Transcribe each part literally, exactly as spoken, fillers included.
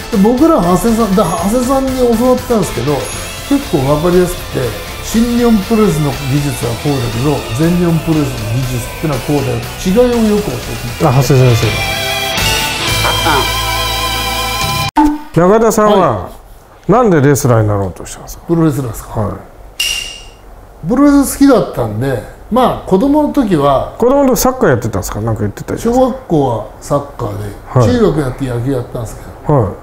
で僕ら長谷さんだ長谷さんに教わったんですけど、結構分かりやすくて、新日本プロレスの技術はこうだけど全日本プロレスの技術ってのはこうだよ、違いをよく教えて。 あ、長谷先生。中田さんは、はい、なんでレスラーになろうとしたんですか。 プロレスラーですか。 はい、 プロレス好きだったんで、まあ子供の時は子供の時サッカーやってたんですか。なんか言ってたじゃん。 小学校はサッカーで、はい、中学やって野球やったんですけど、はい、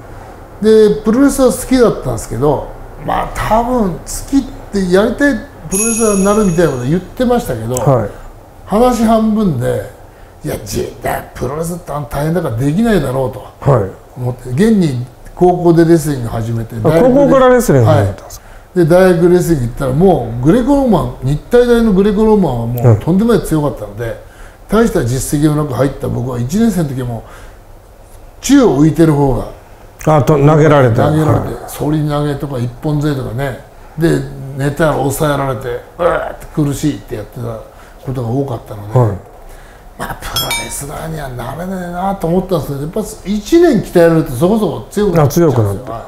でプロレスは好きだったんですけど、まあ多分好きってやりたいプロレスラーになるみたいなこと言ってましたけど、はい、話半分でいや絶対プロレスって大変だからできないだろうと思って、はい、現に高校でレスリング始めて、 高校からレスリング始めたんですか。 はい、で大学レスリング行ったらもうグレコローマン、日体大のグレコローマンはもうとんでもない強かったので、うん、大した実績の中入った僕はいちねん生の時も宙を浮いてる方があと投げられて投げられて、反り投げとか一本背とかね、で寝たら抑えられてうわーって苦しいってやってたことが多かったので、はい、まあプロレスラーにはなれないなと思ったんですけど、やっぱいちねん鍛えられるとそこそこ強くなっちゃうんですよ。はい、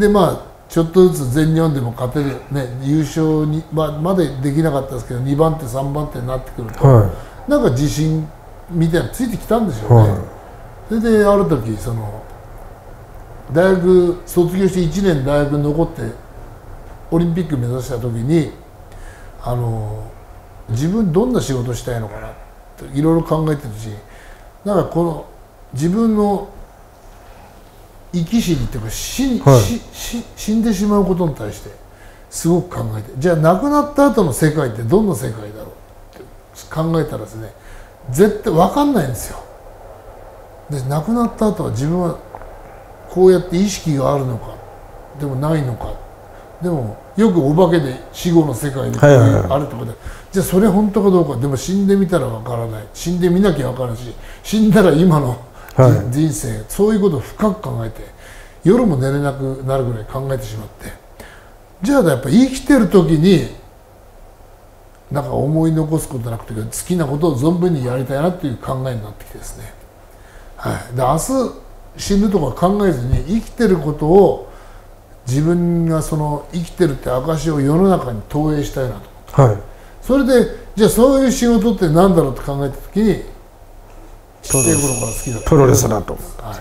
でまあちょっとずつ全日本でも勝てるね、優勝に、まあ、までできなかったですけどにばん手さんばん手になってくると、はい、なんか自信みたいなのついてきたんでしょうね。はい、それである時その大学卒業していちねん大学に残ってオリンピック目指した時にあの自分どんな仕事したいのかなっていろいろ考えてるし、なんかこの自分の生き死にっていうか死、はい、しし死んでしまうことに対してすごく考えて、じゃあ亡くなった後の世界ってどんな世界だろうって考えたらですね、絶対分かんないんですよ。で亡くなった後は自分はこうやって意識があるのかでもないのか、でもよくお化けで死後の世界でこういうあるとかで、じゃあそれ本当かどうか、でも死んでみたら分からない、死んでみなきゃ分からないし、死んだら今のはい、人生、そういうことを深く考えて夜も寝れなくなるぐらい考えてしまって、じゃあやっぱ生きてる時になんか思い残すことなくて好きなことを存分にやりたいなっていう考えになってきてですね、はい、で明日死ぬとか考えずに生きてることを自分がその生きてるって証を世の中に投影したいなと思って、はい、それでじゃあそういう仕事って何だろうって考えた時にちっちゃい頃から好きだったプロレスだと、はいはい、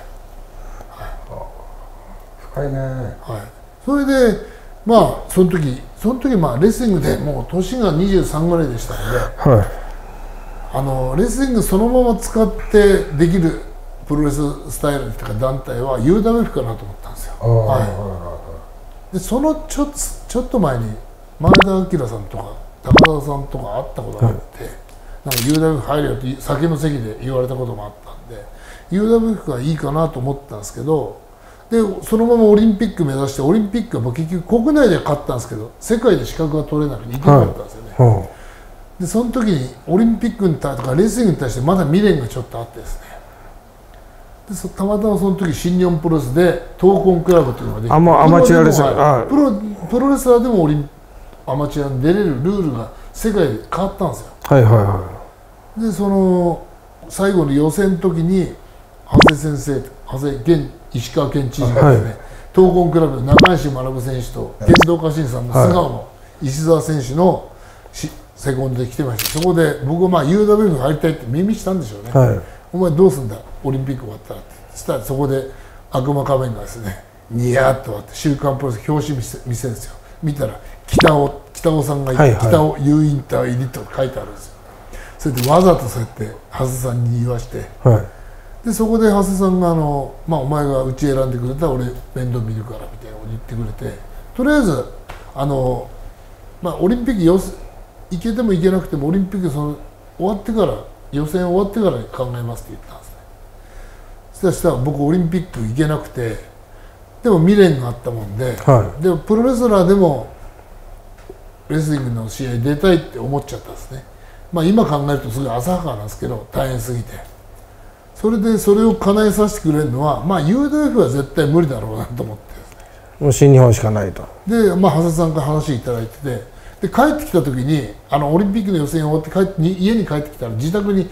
深いね、 はい、それでまあその時その時まあレスリングでもう年がにじゅうさんぐらいでしたので、はい、あのレスリングそのまま使ってできるプロレススタイルとか団体は ユーダブリューエフ かなと思ったんですよ。はい、でそのちょっとちょっと前に前田明さんとか高田さんとか会ったことがあって、はい、なんか ユーダブリューエフ 入れよって酒の席で言われたこともあったんで ユーダブリューエフ がいいかなと思ったんですけど、でそのままオリンピック目指してオリンピックはもう結局国内で勝ったんですけど世界で資格が取れなくていけなかったんですよね。はいはい、でその時にオリンピックに対とかレスリングに対してまだ未練がちょっとあってですね、でそたまたまその時新日本プロレスで闘魂クラブというのができて、 あもうアマチュアレスラー、 プロプロレスラーでもオリンアマチュアに出れるルールが世界で変わったんですよ。 はいはいはい。 でその最後の予選の時に長谷先生長谷現石川県知事がですね、はい、闘魂クラブの中西学選手と剣道家臣さんの素顔の石澤選手のしセコンドで来てました。そこで僕はまあ ユーダブリューエフ に入りたいって耳したんでしょうね。はい、お前どうすんだオリンピック終わったらって。そしたらそこで悪魔仮面がですねニヤッと割って「週刊プロレス」表紙見せ見せるんですよ。見たら北尾北尾さんがいて、はいはい、北尾 U インター入りと書いてあるんですよ。それでわざとそうやって長谷さんに言わして、はい、でそこで長谷さんがあの、まあ「お前がうち選んでくれたら俺面倒見るから」みたいなこと言ってくれて、とりあえずあの、まあ、オリンピックよ行けても行けなくてもオリンピックその終わってから予選終わってから考えますって言ったんですね。そしたら僕オリンピック行けなくて、でも未練があったもんで、はい、でもプロレスラーでもレスリングの試合出たいって思っちゃったんですね。まあ今考えるとすごい浅はかなんですけど大変すぎて、それでそれを叶えさせてくれるのはまあ ユーダブリューエフ は絶対無理だろうなと思ってですね、 もう新日本しかないと。 でまあ長谷さんから話いただいてて、で帰ってきた時にあのオリンピックの予選終わって帰って家に帰ってきたら自宅に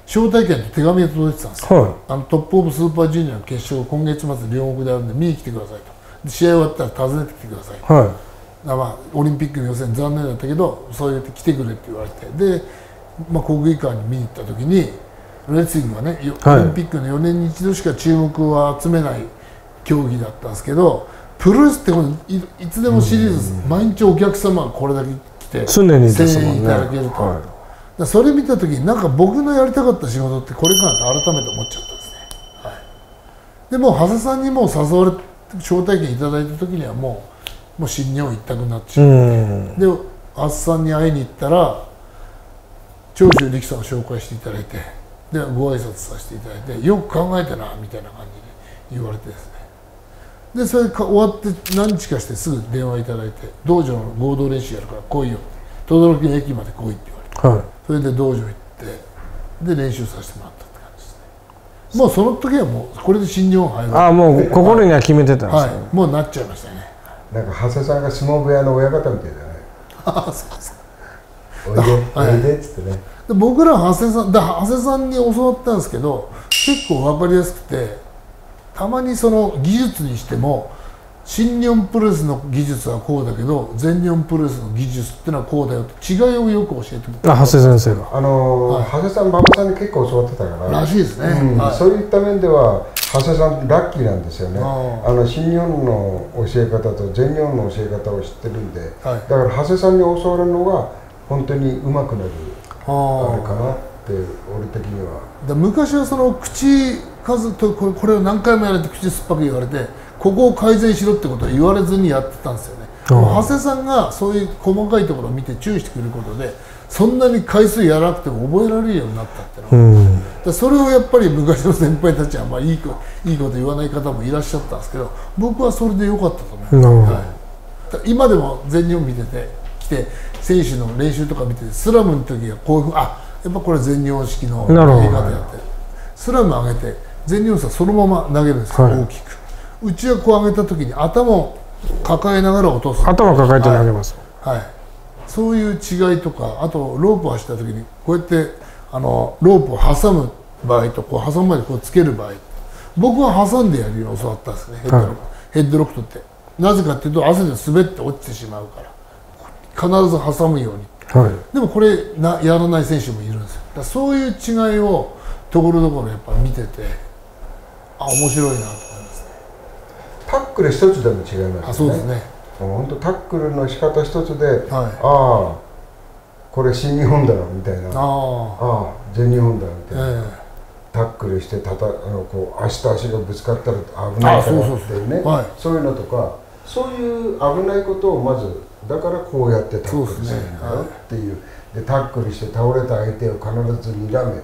招待券と手紙が届いてたんですよ、 はい、 あのトップオブスーパージュニアの決勝今月末両国であるんで見に来てくださいと、で試合終わったら訪ねてきてくださいと、 はい、 だまあオリンピックの予選残念だったけどそうやって来てくれって言われて、で、まあ、国技館に見に行った時にレスリングはね、 はい、 オリンピックのよねんに一度しか注目を集めない競技だったんですけど、プロレスってこの い, いつでもシリーズ、毎日お客様がこれだけ来て常にですもんね、 声援いただけると、 はい、 だそれ見た時になんか僕のやりたかった仕事ってこれかなと改めて思っちゃったんですね、はい、でもう長谷さんにもう誘われて招待券いただいた時にはもうもう新日本一択になっちゃって、で長谷さんに会いに行ったら長州力さんを紹介していただいて、でご挨拶させていただいて、よく考えたなみたいな感じで言われてですね、でそれか終わって何日かしてすぐ電話いただいて、道場の合同練習やるから来いよ、等々力の駅まで来いって言われて、はい、それで道場行ってで練習させてもらったって感じですね。もうその時はもうこれで新日本入る、 ああもう心には決めてたんですよ、 はいはい、もうなっちゃいましたね。 なんか長谷さんが相撲部屋の親方みたいだね。 ああそうですか。 おいで、はい、おいでっつってね。 で僕ら長谷さんだ長谷さんに教わったんですけど、結構分かりやすくて、たまにその技術にしても新日本プロレスの技術はこうだけど全日本プロレスの技術ってのはこうだよって違いをよく教えてくれた。 あ長谷先生があのーはい、長谷さん馬場さんに結構教わってたかららしいですね、 うんはい、そういった面では長谷さんラッキーなんですよね。ああの新日本の教え方と全日本の教え方を知ってるんで、はい、だから長谷さんに教わるのが本当に上手くなるあれかなって俺的には。 だ昔はその口数とこれこれを何回もやれて口酸っぱく言われてここを改善しろってことは言われずにやってたんですよね。長谷さんがそういう細かいところを見て注意してくれることでそんなに回数やらなくても覚えられるようになったっていうのは、うん、それをやっぱり昔の先輩たちはまあいいこいいこと言わない方もいらっしゃったんですけど、僕はそれで良かったと思います、はい、今でも全日本見てて来て選手の練習とか見ててスラムの時はこういうふうにあやっぱこれ全日本式のやり方やってスラム上げて全日本さそのまま投げるんですよ、はい、大きく。うちはこう上げた時に頭を抱えながら落とす。 頭抱えて投げます、 はいはい、そういう違いとか、あとロープを走った時にこうやってあのロープを挟む場合とこう挟むまでこうつける場合、僕は挟んでやるように教わったんですね、ヘッドロック、はい、ヘッドロックとって。なぜかっていうと汗で滑って落ちてしまうから必ず挟むように、はい、でもこれなやらない選手もいるんですよ。だからそういう違いをところどころやっぱ見ててあ面白いなと思いますね。 タックル一つでも違いますよね。 あそうですね。 本当タックルの仕方一つで、はい、ああこれ新日本だなみたいな、ああ全日本だみたいな、えー、タックルしてたたあのこう足と足がぶつかったら危ないからっていうね、そういうのとかそういう危ないことをまずだからこうやってタックルするんだよっていう、でタックルして倒れた相手を必ず睨め、はい、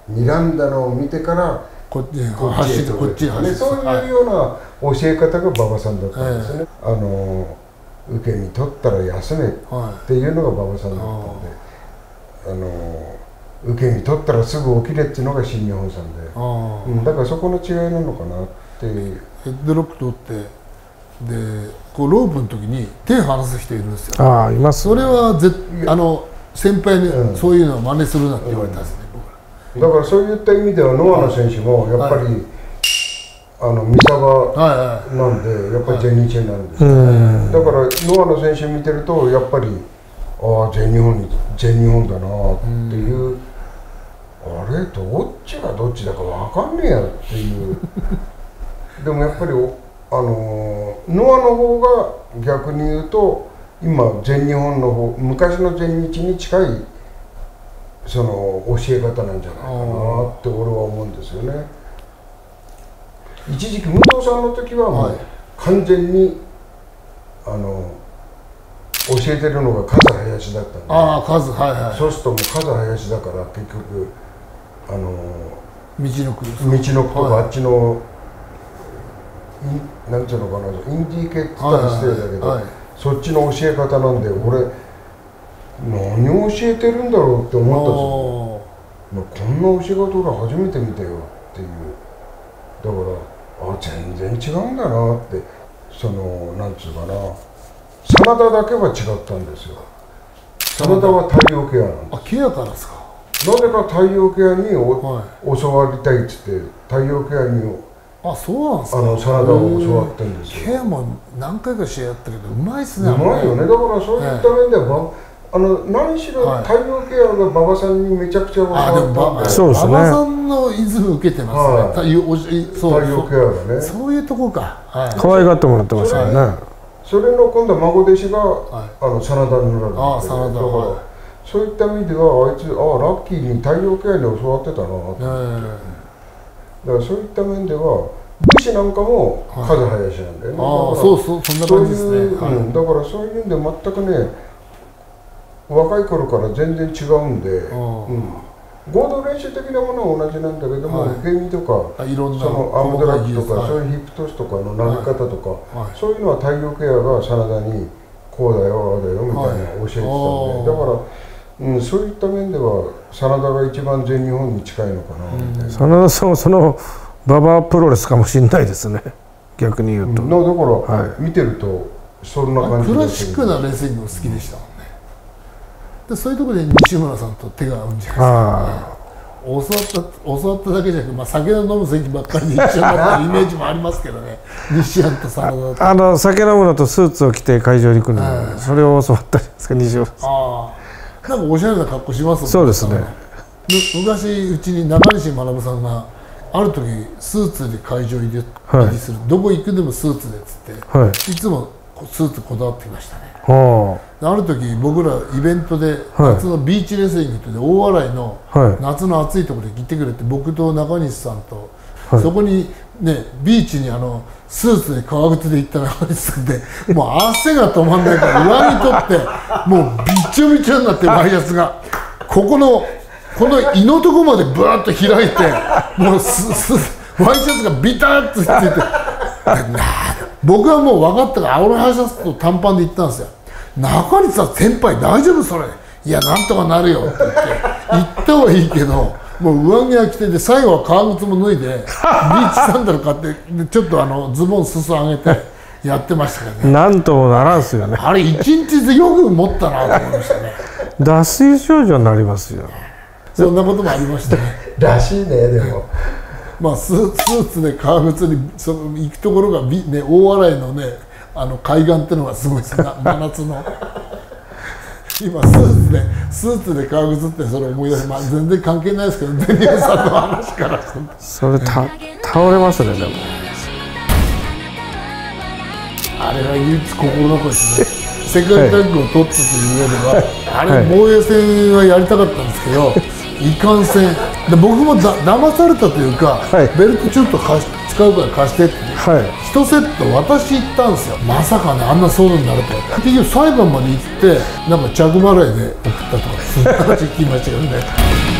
睨んだのを見てからこっちへ走ってこっちへ走って、 そういうような教え方が馬場さんだったんですね、はい、あの受け身取ったら休めっていうのが馬場さんだったんで、あの受け身取ったらすぐ起きれっていうのが新日本さんで、うん、だからそこの違いなのかなっていう。 ヘッドロック取ってでこうロープの時に手離す人いるんですよ。 ああいます。 それはぜあの先輩に、うん、そういうのを真似するなって言われたんですね、 うん、だからそういった意味ではノアの選手もやっぱり、はい、あの三沢なんで、はいはい、やっぱり全日になるんですよ、はい、だからノアの選手見てるとやっぱりああ全日本に全日本だなっていう、うん、あれどっちがどっちだか分かんねえやっていうでもやっぱりあのノアの方が逆に言うと今全日本の方昔の全日に近いその教え方なんじゃないかなって俺は思うんですよね。一時期武藤さんの時はもう完全にあの教えてるのが風林だったんで、 ああ風はいはい、 そうするともう風林だから結局あの道のく道のくとか、はい、あっちのなんていうのかなインディーケって言ったら失礼だけど、はいはいはい、そっちの教え方なんで俺何を教えてるんだろうって思ったんですよ。こんな教え方俺初めて見たよっていう。だからあ全然違うんだなって、そのなんつうかな真田だけは違ったんですよ。真田は太陽ケアなんです。 あケアからですか。 なぜか太陽ケアにお、はい、教わりたいっつって太陽ケアにあそうなんですか、 あの真田を教わってるんですよ。 ケアも何回か試合やったけどうまいっすね。 うまいよね。だからそういった面では、あの何しろ太陽ケアが馬場さんにめちゃくちゃ教わったんで、 そうですね。 馬場さんのイズム受けてますね。太陽ケアがね。 そういうとこか。 可愛がってもらってましたよね。 それの今度は孫弟子があの真田になるんで、 あ真田。 だからそういった意味ではあいつあラッキーに太陽ケアに教わってたなと。だからそういった面では。武士なんかも風林なんだよね。 ああ、そうそう、そんな感じですね。 うん、だからそういうんで全くね、若い頃から全然違うんで、うん、合同練習的なものは同じなんだけども、受け身とか、 いろんなそのアームドラッグとか、そういうヒップトスとかの投げ方とか、そういうのは太陽ケアが真田にこうだよ、ああだよみたいな教えてたんで、だから。うん、そういった面では真田が一番全日本に近いのかなみたいな。 真田さんはその馬場プロレスかもしれないですね、逆に言うと。 だから、はい、見てるとそんな感じでクラシックなレスリング好きでしたもんね。でそういうところで西村さんと手が合うんじゃないですか。教わった教わっただけじゃなくて、まあ、酒の飲む席ばっかりで一緒になってるイメージもありますけどね。西山と真田とあの酒飲むのとスーツを着て会場に来るので、それを教わったんですか、西村さん。ああ、なんかおしゃれな格好しますもんね。 そうですね。 昔うちに中西学さんがある時スーツで会場入りする、はい、どこ行くでもスーツでっつって、はい、いつもスーツこだわってきましたね。はあ、ある時僕らイベントで夏のビーチレスリングって大洗の夏の暑いところで来てくれって、僕と中西さんと、はい、そこにねビーチにあのスーツで革靴で行った中西さんでもう汗が止まんないから上着取ってもうびちょびちょになってワイシャツがここのこの胃のとこまでブワッと開いてもうすすワイシャツがビタッとついて僕はもう分かったから青のワイシャツと短パンで行ったんですよ。中西さん先輩大丈夫それ、いやなんとかなるよって言って行ったはいいけどもう上着が着てて最後は革靴も脱いでビーチサンダル買ってちょっとあのズボン裾上げてやってましたからね。 なんともならんすよね。 あれ一日でよく持ったなと思いましたね。 脱水症状になりますよ。 そんなこともありましたね。 らしいね。でもまあスーツで革靴にその行くところが、ね、大洗のねあの海岸っていうのがすごいですね。真夏の今スーツでスーツで革靴ってそれ思い出して、まあ、全然関係ないですけどデニムさんの話からするとそれた倒れますね。でもあれは唯一心残りですね。世界タッグを取ったという上では、はい、あれ防衛戦はやりたかったんですけど、いかんせんで僕もだ騙されたというか、はい、ベルトちょっと貸し使うから貸してって、はい、いちセット渡し行ったんですよ。まさかねあんな騒動になるとは。結局裁判まで行ってなんか着払いで送ったとかそんな話聞きましたけどね。